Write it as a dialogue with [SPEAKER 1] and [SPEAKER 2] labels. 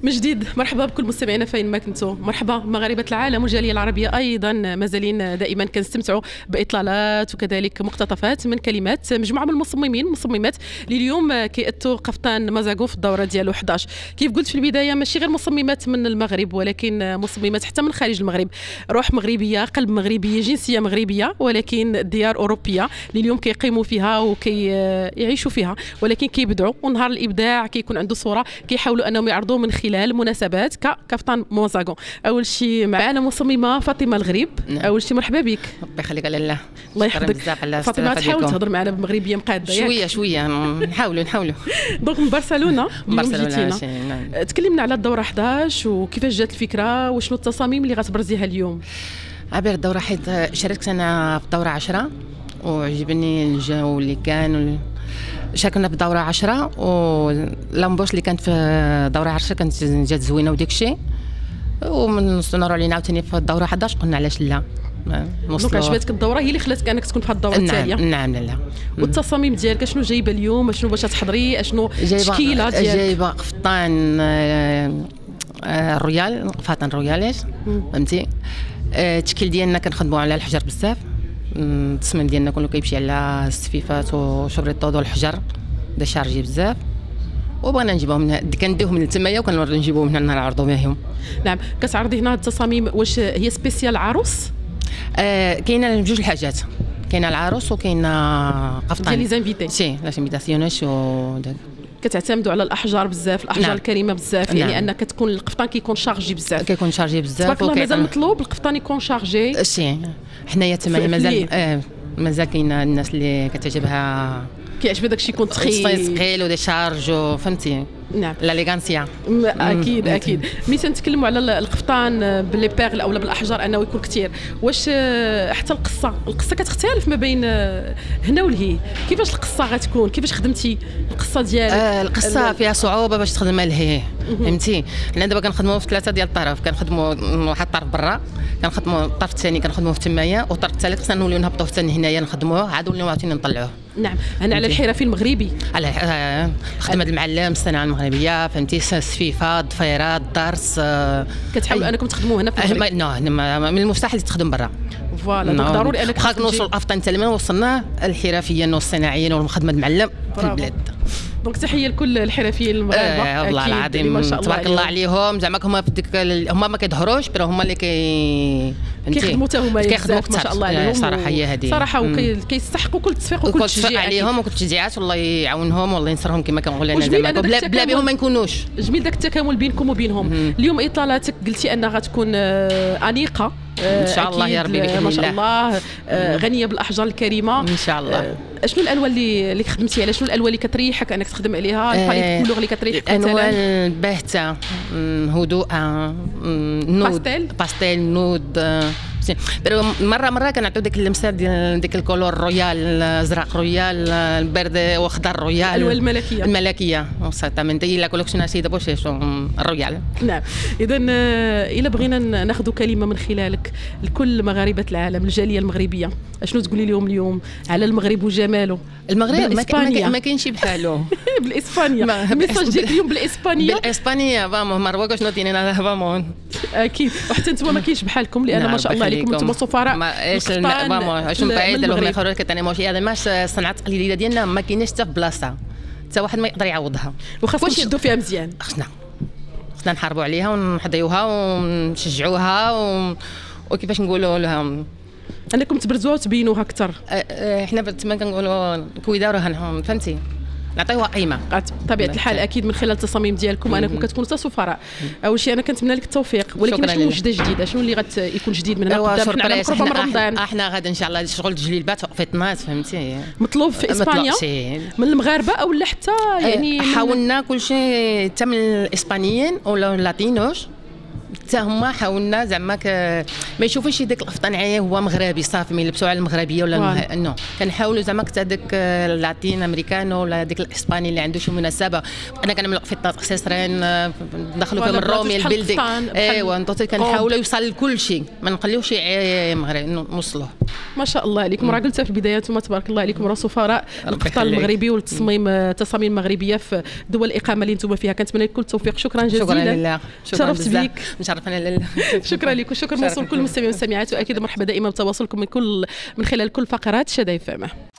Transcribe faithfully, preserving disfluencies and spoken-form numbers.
[SPEAKER 1] من جديد مرحبا بكل مستمعينا فين ما كنتوا، مرحبا مغاربه العالم والجاليه العربيه ايضا، مازالين دائما كنستمتعوا باطلالات وكذلك مقتطفات من كلمات مجموعه من المصممين والمصممات اللي اليوم كيأتوا قفطان مازاغو في الدوره ديالو إحدى عشر. كيف قلت في البدايه ماشي غير مصممات من المغرب ولكن مصممات حتى من خارج المغرب، روح مغربيه، قلب مغربي، جنسيه مغربيه، ولكن ديار اوروبيه اللي اليوم كيقيموا فيها وكيعيشوا فيها، ولكن كيبدعوا ونهار الابداع كيكون عنده صوره كيحاولوا انهم يعرضوا من خلال مناسبات كقفطان مازاغو. اول شيء معنا مصممه فاطمه الغريب. نعم. اول شيء مرحبا بك.
[SPEAKER 2] ربي يخليك على الله.
[SPEAKER 1] الله يحفظك. فاطمه تحاول تهضر معنا بالمغربيه مقاده
[SPEAKER 2] شويه شويه نحاولوا نحاولوا.
[SPEAKER 1] دونك من برشلونه اليوم جيتينا.
[SPEAKER 2] نعم.
[SPEAKER 1] تكلمنا على الدوره إحدى عشر وكيفاش جات الفكره وشنو التصاميم اللي غتبرزيها اليوم.
[SPEAKER 2] عبر الدوره حيت شاركت انا في الدوره عشرة وعجبني الجو اللي كان. شاركنا في الدوره عشرة واللامبوش اللي كانت في دوره عشرة كانت جات زوينه وديك الشيء، ومن نوروا علينا عاوتاني في الدوره إحدى عشر قلنا علاش لا.
[SPEAKER 1] دونك عجبتك الدوره هي اللي خلاتك انك تكون في هذه الدوره التاليه.
[SPEAKER 2] نعم نعم لا.
[SPEAKER 1] والتصاميم ديالك شنو جايبه اليوم، شنو باش تحضري، شنو التشكيله ديالك؟
[SPEAKER 2] جايبه قفطان رويال، قفطان رويالات فهمتي. التشكيل ديالنا كنخدموا على الحجر بزاف، التصميم ديالنا كله كيمشي على السفيفات وشبريطود والحجر دا شارجي بزاف، وبغينا نجيبوهم كنديوهم من تمايا وكنجيبوهم من هنا نعرضوا بهم.
[SPEAKER 1] نعم. كتعرضي هنا التصاميم واش هي سبيسيال عروس؟
[SPEAKER 2] آه كاينه جوج الحاجات، كاينه العروس وكاينه قفطان
[SPEAKER 1] ديال لي زانفيتي.
[SPEAKER 2] سي لا انفيتاسيونيش و
[SPEAKER 1] كتعتمدوا على الاحجار بزاف، الاحجار نعم. الكريمه بزاف.
[SPEAKER 2] نعم.
[SPEAKER 1] يعني ان كتكون القفطان كيكون شارجي بزاف،
[SPEAKER 2] كيكون شارجي بزاف.
[SPEAKER 1] تبارك الله مازال مطلوب القفطان يكون شارجي.
[SPEAKER 2] سي حنايا تما مازال آه مازال كاينه الناس اللي كتعجبها
[SPEAKER 1] كيعجبها داكشي يكون ثقيل
[SPEAKER 2] ثقيل ودي شارج فهمتي.
[SPEAKER 1] نعم.
[SPEAKER 2] لاليغانسيا
[SPEAKER 1] اكيد اكيد. ملي تنتكلموا على القفطان باللي بيرل اولا بالاحجار انه يكون كثير، واش حتى القصه القصه كتختلف ما بين هنا ولهي؟ كيفاش القصه غتكون؟ كيفاش خدمتي القصه ديالك؟
[SPEAKER 2] آه القصه فيها صعوبه باش تخدمها لهي فهمتي. حنا دابا كنخدموا في ثلاثه ديال الطرف، كنخدموا واحد الطرف برا، كنخدموا الطرف الثاني كنخدموا في تمايا، والطرف الثالث خصنا نوليو نهبطوا حتى هنايا نخدموه عاد نوليو عاوتاني نطلعوه.
[SPEAKER 1] نعم. هنا على الحرفي المغربي، على
[SPEAKER 2] آه خدمه المعلم، الصناعه المغربيه فهمتي، السفيفه، الضفيرات، الدرس. آه
[SPEAKER 1] كتحاولوا انكم تخدموه هنا في المغرب؟
[SPEAKER 2] آه من المستحيل تخدم برا.
[SPEAKER 1] فوالا دونك ضروري انك
[SPEAKER 2] خاصك نوصل الافضل حتى لمن وصلنا الحرفيين والصناعيين والخدمه المعلم في البلاد.
[SPEAKER 1] دونك تحيه لكل الحرفيين المغاربه.
[SPEAKER 2] آه والله العظيم تبارك الله عليهم، زعما هما في ديك هما ما كيظهروش بيرو هما اللي كي
[SPEAKER 1] كيخدموا حتى هما
[SPEAKER 2] كيخدموا
[SPEAKER 1] ما شاء الله عليهم.
[SPEAKER 2] صراحه هي هذه
[SPEAKER 1] صراحه وكيستحقوا كل التصفيق وكل التشجيع
[SPEAKER 2] عليهم وكل التشجيعات، والله يعاونهم والله ينصرهم كما كنقول انا زعما بلا, بلا بهم ما نكونوش.
[SPEAKER 1] جميل داك التكامل بينكم وبينهم. اليوم اطلالاتك قلتي انها غتكون انيقه
[SPEAKER 2] ان شاء الله يا ربي باذن الله،
[SPEAKER 1] ما شاء الله غنيه بالاحجار الكريمه
[SPEAKER 2] ان شاء الله.
[SPEAKER 1] شنو الالوان اللي اللي خدمتي عليها؟ شنو الالوان اللي كتريحك انك تخدم عليها؟ الباليت كولور اللي كتريحك مثلا؟
[SPEAKER 2] الالوان باهته هدوءه، نود
[SPEAKER 1] باستيل
[SPEAKER 2] باستيل نود. مره مره كنعطيو ديك اللمسه ديال ديك الكولور رويال، الازرق رويال، البرد واخضر رويال،
[SPEAKER 1] الالوان الملكيه
[SPEAKER 2] الملكيه اكزاكتامنت هي لا كولكسيون سيده بوش الرويال.
[SPEAKER 1] نعم. اذا الا بغينا ناخذ كلمه من خلالك لكل مغاربه العالم، الجاليه المغربيه، شنو تقولي لهم اليوم على المغرب وجماله؟
[SPEAKER 2] المغرب ما كاينش بحالو.
[SPEAKER 1] بالاسبانيا الميساج ديالك اليوم بالاسبانيه؟
[SPEAKER 2] بالاسبانيه فامون مروكاش نوتينا فامون.
[SPEAKER 1] اكيد. وحتى انتم ما كاينش بحالكم لان ما شاء الله عليكم انتم سفراء.
[SPEAKER 2] ايش فامون اش بعيد لهم يخرجوا كتانيموش هذا ماش الصنعه التقليديه ديالنا ما كايناش حتى في بلاصه، حتى واحد ما يقدر يعوضها،
[SPEAKER 1] وخاصكم تشدوا فيها مزيان.
[SPEAKER 2] خصنا خصنا نحاربوا عليها ونحضيوها ونشجعوها و... وكيفاش نقولوا لها
[SPEAKER 1] انكم تبرزوها وتبينوها اكثر.
[SPEAKER 2] حنا تما كنقولوا كويداو راه فهمتي نعطيوها قيمه
[SPEAKER 1] بطبيعه الحال. اكيد من خلال التصاميم ديالكم انكم كتكونوا حتى سفراء. اول شيء انا كنتمنى لك التوفيق، ولكن شنو وجده جديده؟ شنو اللي غيكون جديد من هنا قدام؟ حنا قرب من رمضان،
[SPEAKER 2] احنا غادي ان شاء الله شغل الجليبات وقفيطنات فهمتي مطلوب
[SPEAKER 1] في اسبانيا من المغاربه او لا حتى يعني
[SPEAKER 2] حاولنا كل شيء حتى من الاسبانيين ولا اللاتينوش حتى هما حاولنا زعما ما يشوفوش ديك الافطانيه هو مغربي صافي ما يلبسوا على المغربيه ولا المه... نو كنحاولوا زعما حتى ديك اللاتين امريكانو ولا ديك الاسباني اللي عنده شي مناسبه. انا كنعمل قفطات اكسسوارين ندخلوا فيهم الرومي البلدي ايوا نطوطي كنحاولوا يوصل لكل شيء ما نخليوش مغربي نوصلوه.
[SPEAKER 1] ما شاء الله عليكم. راه قلتها في البدايه انتم تبارك الله عليكم راه سفراء القطاع المغربي والتصميم التصاميم المغربيه في دول الاقامه اللي انتم فيها. كنتمنى لكم التوفيق. شكرا جزيلا.
[SPEAKER 2] شكرا لله.
[SPEAKER 1] شرفت بيك.
[SPEAKER 2] مشرفنا لله.
[SPEAKER 1] شكرا لكم. شكرا موصول لكل المستمعين والمستمعات واكيد مرحبا دائما بتواصلكم من كل من خلال كل فقرات شدايف.